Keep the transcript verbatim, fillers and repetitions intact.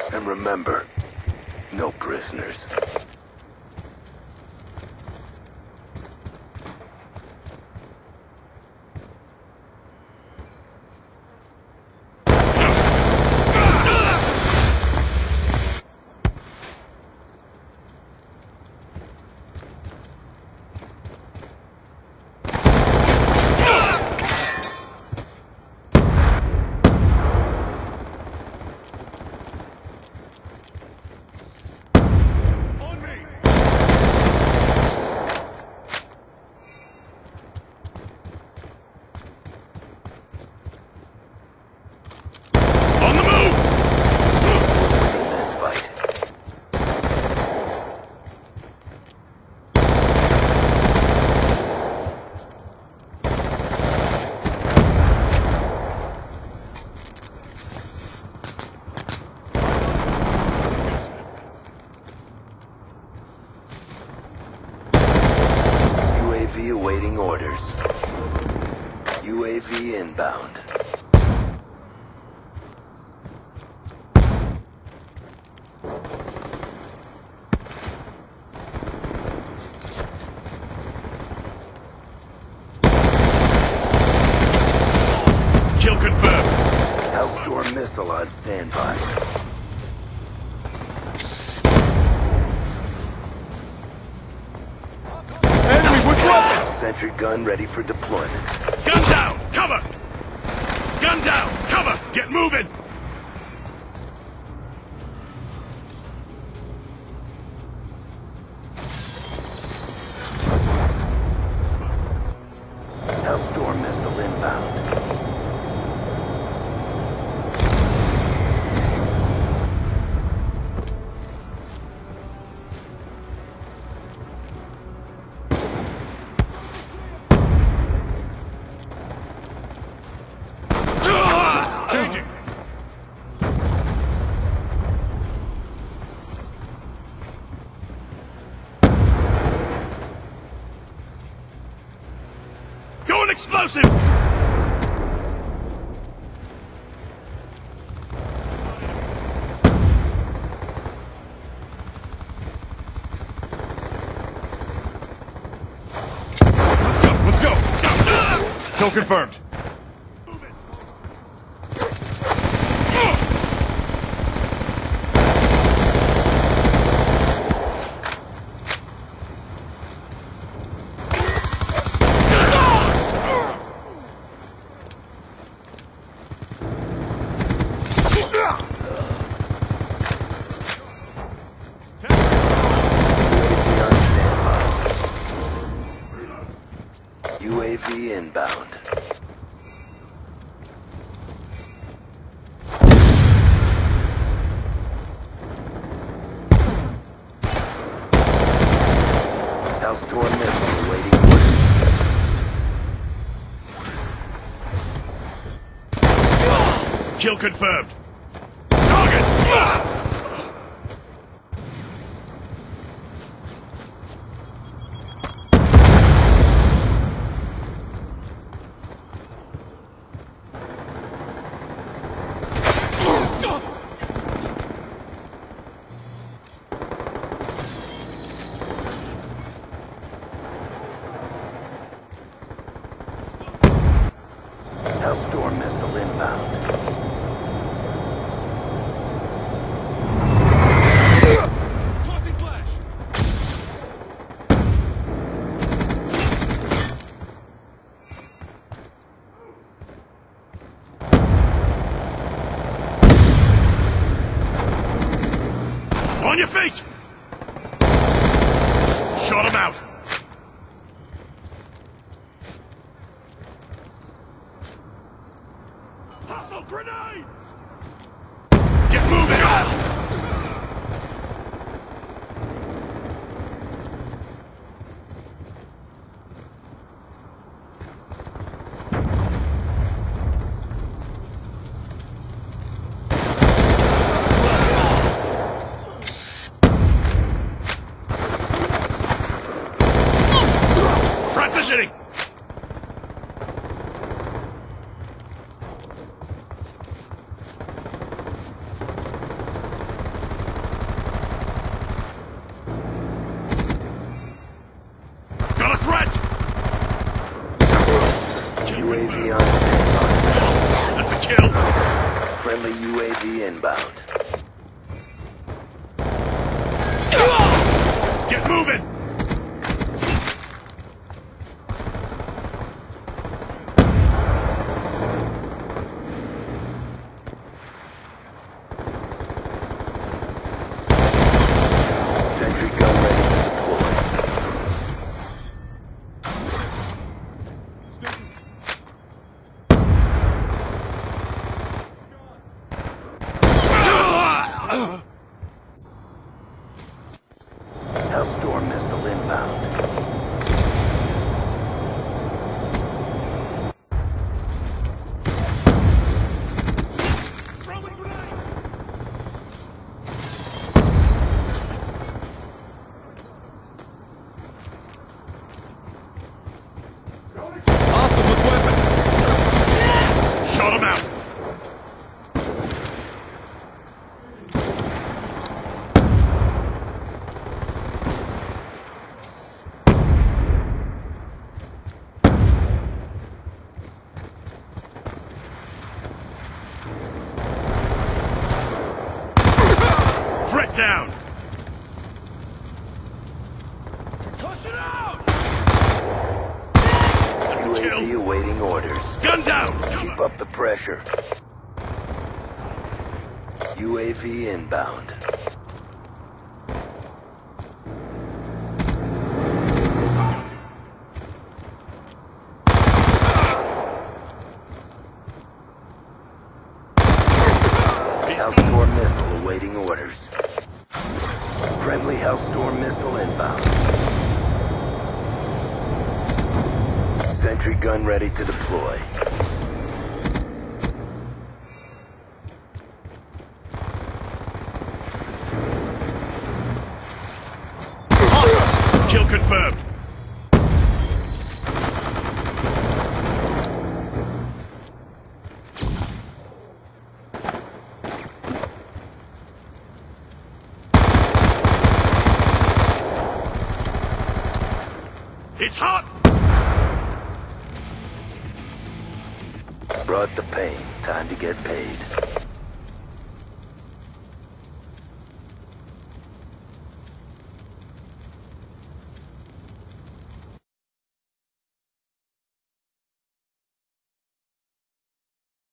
And remember, no prisoners. Awaiting orders. U A V inbound. Kill confirmed. Hellstorm missile on standby. Sentry gun ready for deployment. Gun down! Cover! Gun down! Cover! Get moving! Hellstorm missile inbound. Explosive! Let's go, let's go! Kill confirmed. U A V inbound. Hellstorm missile awaiting orders. Kill confirmed. Target! Hellstorm missile inbound. Tossing flash. On your feet! Shot him out! Hostile grenade! Get moving! Transitioning! U A V on standby. That's a kill! Friendly U A V inbound. Get moving! Sentry gun ready to deploy. Hellstorm missile inbound. Hostile with weapon! Shot him out! Threat down! Push it out! That's a U A V kill! awaiting orders. Gun down! Keep up the pressure. U A V inbound. Hellstorm missile awaiting orders. Friendly Hellstorm missile inbound. Sentry gun ready to deploy. Kill confirmed! It's hot! Brought the pain. Time to get paid.